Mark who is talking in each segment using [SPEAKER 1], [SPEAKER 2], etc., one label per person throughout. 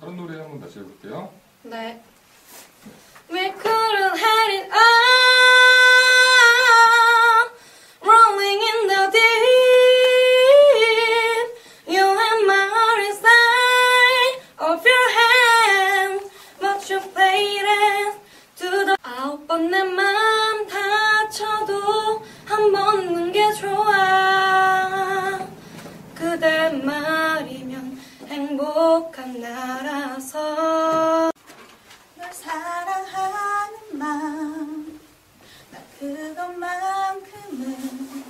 [SPEAKER 1] 다른 노래 한번 다시 해볼게요.
[SPEAKER 2] 네. We couldn't hide it all, rolling in the deep. You had my heart inside of your hand, but you played it to the. 9번 내 맘 다쳐도 한 번 웃는 게 좋아. 그대 말이면 행복한 나라서.
[SPEAKER 3] 널 사랑하는 마음, 나 그것만큼은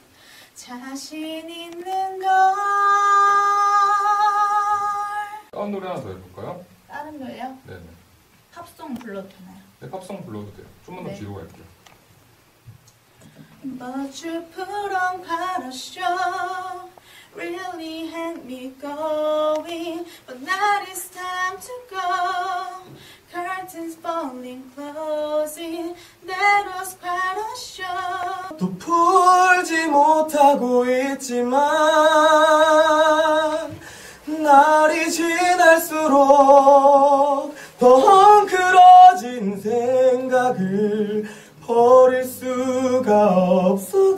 [SPEAKER 3] 자신 있는 걸.
[SPEAKER 1] 다른 노래 하나 더 해볼까요?
[SPEAKER 3] 다른 노래요?
[SPEAKER 1] 네네.
[SPEAKER 3] 팝송 불러도 되나요?
[SPEAKER 1] 네, 팝송 불러도 돼요. 좀만 더
[SPEAKER 3] 네.
[SPEAKER 1] 뒤로 갈게요.
[SPEAKER 3] But you put on quite a show, really had me going, but now it's time to go. Curtains falling, closing, that was quite a show.
[SPEAKER 4] 또 풀지 못하고 있지만 날이 지날수록 더 헝클어진 생각을 버릴 수가 없어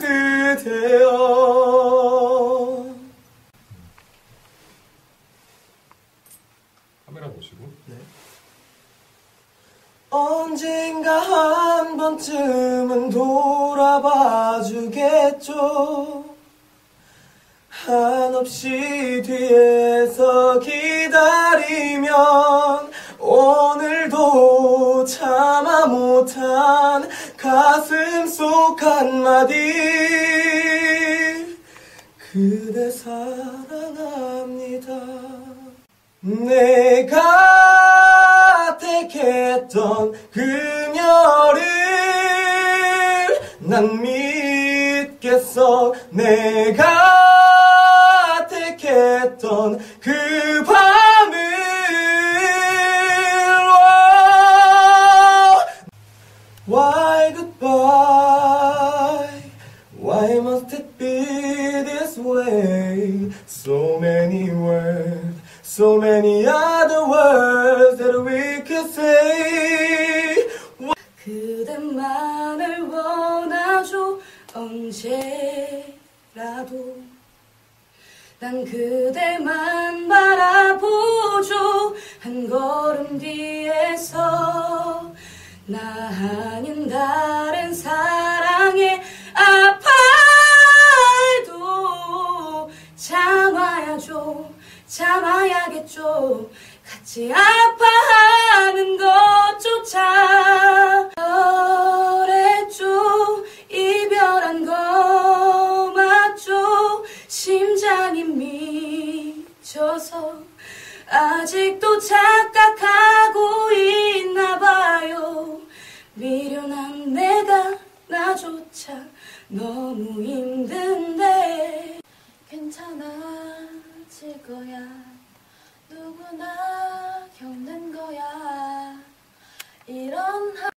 [SPEAKER 4] 그대여.
[SPEAKER 1] 카메라 보시고.
[SPEAKER 4] 네. 언젠가 한 번쯤은 돌아봐 주겠죠. 한없이 뒤에서 기다리면 오늘도 참아 못한 가슴 속 한마디, 그대 사랑합니다. 내가 택했던 그녀를 난 믿겠어. 내가 택했던 그 밤을. Why goodbye? Why must it be this way? So many words, so many other words that we could say.
[SPEAKER 2] 그대만을 원하죠. 언제라도 난 그대만 바라보죠. 한 걸음 뒤에서 나 아닌 다른 사랑에 아파해도 참아야죠. 참아야겠죠. 같이 아파하는 것조차 그랬죠. 이별한 거 맞죠. 심장이 미쳐서 아직도 착각하고 있나봐요. 미련한 내가 나조차 너무 힘든데.
[SPEAKER 3] 괜찮아질 거야. 누구나 겪는